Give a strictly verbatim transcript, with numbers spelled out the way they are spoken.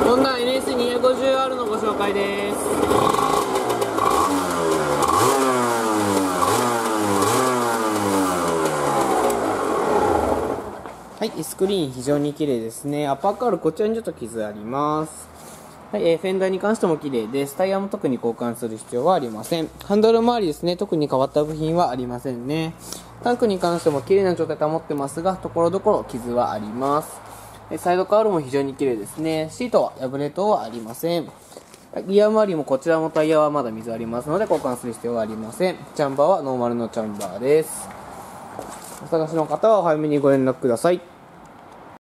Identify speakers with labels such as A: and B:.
A: ホンダ エヌエスにひゃくごじゅうアール のご紹介です。はい、スクリーン非常に綺麗ですね。アッパーカールこちらにちょっと傷あります。はい、えー、フェンダーに関しても綺麗です。タイヤも特に交換する必要はありません。ハンドル周りですね、特に変わった部品はありませんね。タンクに関しても綺麗な状態保ってますが、ところどころ傷はあります。サイドカールも非常に綺麗ですね。シートは破れ等はありません。リア周りもこちらもタイヤはまだ水ありますので交換する必要はありません。チャンバーはノーマルのチャンバーです。お探しの方はお早めにご連絡ください。